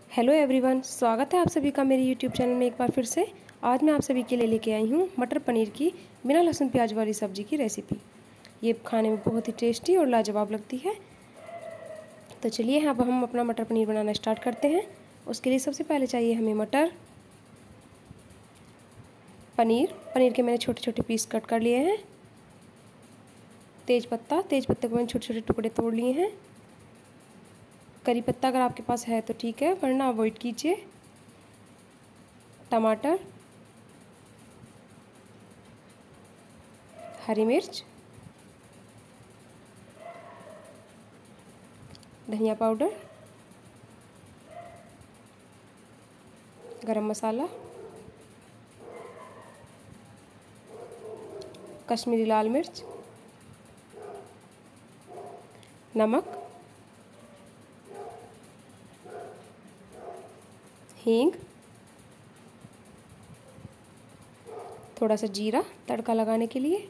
Hello everyone, स्वागत है आप सभी का मेरे यूट्यूब चैनल में एक बार फिर से। आज मैं आप सभी के लिए लेके आई हूँ मटर पनीर की बिना लहसुन प्याज वाली सब्ज़ी की रेसिपी। ये खाने में बहुत ही टेस्टी और लाजवाब लगती है। तो चलिए अब हम अपना मटर पनीर बनाना स्टार्ट करते हैं। उसके लिए सबसे पहले चाहिए हमें मटर, पनीर के मैंने छोटे छोटे पीस कट कर लिए हैं। तेज पत्ते को मैंने छोटे छोटे टुकड़े तोड़ लिए हैं। करी पत्ता अगर आपके पास है तो ठीक है, वरना अवॉइड कीजिए। टमाटर, हरी मिर्च, धनिया पाउडर, गरम मसाला, कश्मीरी लाल मिर्च, नमक, हींग, थोड़ा सा जीरा तड़का लगाने के लिए।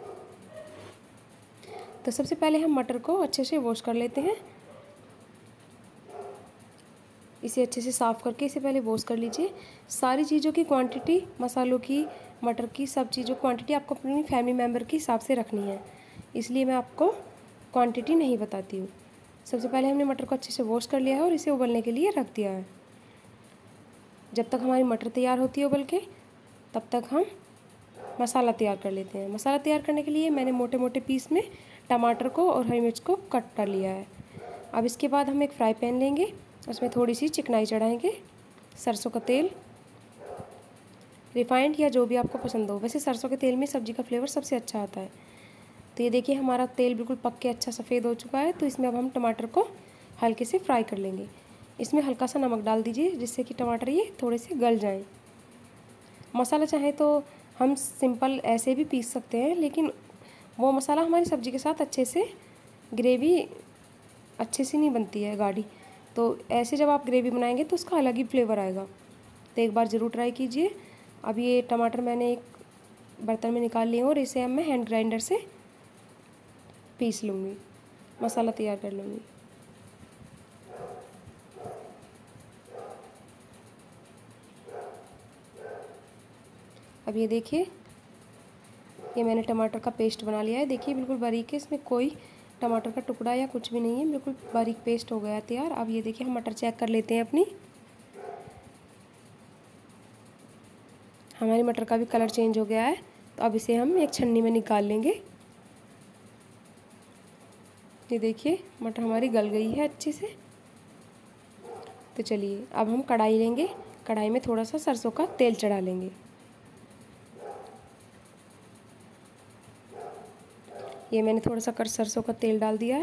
तो सबसे पहले हम मटर को अच्छे से वॉश कर लेते हैं। इसे अच्छे से साफ़ करके इसे पहले वॉश कर लीजिए। सारी चीज़ों की क्वांटिटी, मसालों की, मटर की, सब चीज़ों की क्वांटिटी आपको अपनी फैमिली मेम्बर के हिसाब से रखनी है, इसलिए मैं आपको क्वांटिटी नहीं बताती हूँ। सबसे पहले हमने मटर को अच्छे से वॉश कर लिया है और इसे उबलने के लिए रख दिया है। जब तक हमारी मटर तैयार होती है उबल के, तब तक हम मसाला तैयार कर लेते हैं। मसाला तैयार करने के लिए मैंने मोटे मोटे पीस में टमाटर को और हरी मिर्च को कट कर लिया है। अब इसके बाद हम एक फ्राई पैन लेंगे, उसमें थोड़ी सी चिकनाई चढ़ाएंगे, सरसों का तेल, रिफाइंड या जो भी आपको पसंद हो। वैसे सरसों के तेल में सब्ज़ी का फ्लेवर सबसे अच्छा आता है। तो ये देखिए हमारा तेल बिल्कुल पक के अच्छा सफ़ेद हो चुका है। तो इसमें अब हम टमाटर को हल्के से फ्राई कर लेंगे। इसमें हल्का सा नमक डाल दीजिए, जिससे कि टमाटर ये थोड़े से गल जाएं। मसाला चाहे तो हम सिंपल ऐसे भी पीस सकते हैं, लेकिन वो मसाला हमारी सब्ज़ी के साथ अच्छे से ग्रेवी अच्छे से नहीं बनती है, गाढ़ी। तो ऐसे जब आप ग्रेवी बनाएंगे तो उसका अलग ही फ्लेवर आएगा। तो एक बार ज़रूर ट्राई कीजिए। अब ये टमाटर मैंने एक बर्तन में निकाल लिए और इसे अब मैं हैंड ग्राइंडर से पीस लूँगी, मसाला तैयार कर लूँगी। अब ये देखिए, ये मैंने टमाटर का पेस्ट बना लिया है। देखिए बिल्कुल बारीक है, इसमें कोई टमाटर का टुकड़ा या कुछ भी नहीं है, बिल्कुल बारीक पेस्ट हो गया है तैयार। अब ये देखिए हम मटर चेक कर लेते हैं अपनी। हमारी मटर का भी कलर चेंज हो गया है। तो अब इसे हम एक छन्नी में निकाल लेंगे। ये देखिए मटर हमारी गल गई है अच्छे से। तो चलिए अब हम कढ़ाई लेंगे, कढ़ाई में थोड़ा सा सरसों का तेल चढ़ा लेंगे। ये मैंने थोड़ा सा सरसों का तेल डाल दिया है।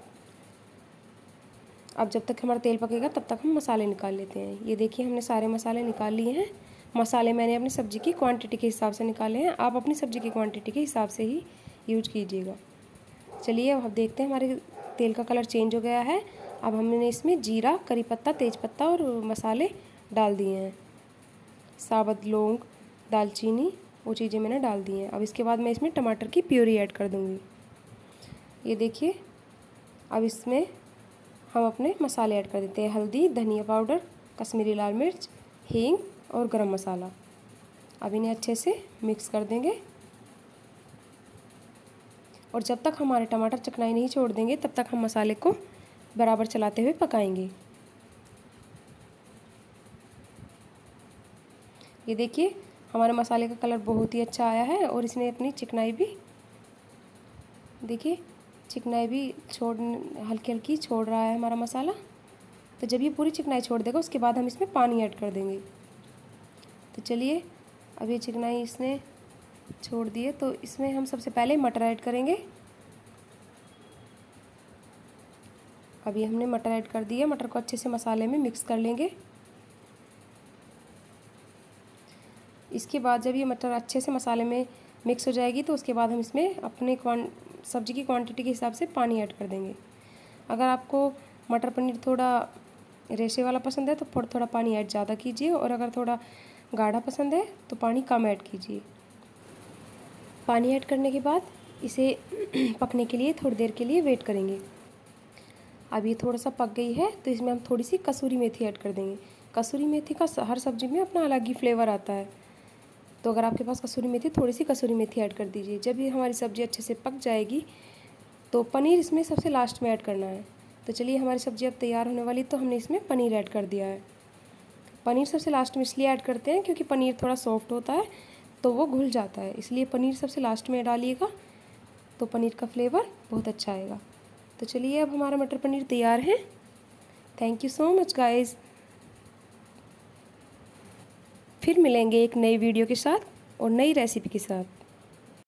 अब जब तक हमारा तेल पकेगा तब तक हम मसाले निकाल लेते हैं। ये देखिए हमने सारे मसाले निकाल लिए हैं। मसाले मैंने अपनी सब्ज़ी की क्वांटिटी के हिसाब से निकाले हैं। आप अपनी सब्ज़ी की क्वांटिटी के हिसाब से ही यूज कीजिएगा। चलिए अब देखते हैं, हमारे तेल का कलर चेंज हो गया है। अब हमने इसमें जीरा, करी पत्ता, तेज पत्ता और मसाले डाल दिए हैं। साबुत लौंग, दालचीनी, वो चीज़ें मैंने डाल दी हैं। अब इसके बाद मैं इसमें टमाटर की प्यूरी ऐड कर दूँगी। ये देखिए अब इसमें हम अपने मसाले ऐड कर देते हैं। हल्दी, धनिया पाउडर, कश्मीरी लाल मिर्च, हींग और गरम मसाला। अब इन्हें अच्छे से मिक्स कर देंगे और जब तक हमारे टमाटर चिकनाई नहीं छोड़ देंगे तब तक हम मसाले को बराबर चलाते हुए पकाएंगे। ये देखिए हमारे मसाले का कलर बहुत ही अच्छा आया है और इसने अपनी चिकनाई भी, देखिए चिकनाई भी हल्की हल्की छोड़ रहा है हमारा मसाला। तो जब ये पूरी चिकनाई छोड़ देगा उसके बाद हम इसमें पानी ऐड कर देंगे। तो चलिए अब ये चिकनाई इसने छोड़ दिए, तो इसमें हम सबसे पहले मटर ऐड करेंगे। अभी हमने मटर ऐड कर दिया। मटर को अच्छे से मसाले में मिक्स कर लेंगे। इसके बाद जब ये मटर अच्छे से मसाले में मिक्स हो जाएगी तो उसके बाद हम इसमें अपने सब्ज़ी की क्वांटिटी के हिसाब से पानी ऐड कर देंगे। अगर आपको मटर पनीर थोड़ा रेशे वाला पसंद है तो थोड़ा थोड़ा पानी ऐड ज़्यादा कीजिए, और अगर थोड़ा गाढ़ा पसंद है तो पानी कम ऐड कीजिए। पानी ऐड करने के बाद इसे पकने के लिए थोड़ी देर के लिए वेट करेंगे। अब ये थोड़ा सा पक गई है तो इसमें हम थोड़ी सी कसूरी मेथी ऐड कर देंगे। कसूरी मेथी का हर सब्ज़ी में अपना अलग ही फ्लेवर आता है, तो अगर आपके पास कसूरी मेथी, थोड़ी सी कसूरी मेथी ऐड कर दीजिए। जब ये हमारी सब्ज़ी अच्छे से पक जाएगी तो पनीर इसमें सबसे लास्ट में ऐड करना है। तो चलिए हमारी सब्ज़ी अब तैयार होने वाली, तो हमने इसमें पनीर ऐड कर दिया है। पनीर सबसे लास्ट में इसलिए ऐड करते हैं क्योंकि पनीर थोड़ा सॉफ्ट होता है तो वो घुल जाता है, इसलिए पनीर सबसे लास्ट में डालिएगा तो पनीर का फ्लेवर बहुत अच्छा आएगा। तो चलिए अब हमारा मटर पनीर तैयार है। Thank you so much guys. फिर मिलेंगे एक नई वीडियो के साथ और नई रेसिपी के साथ।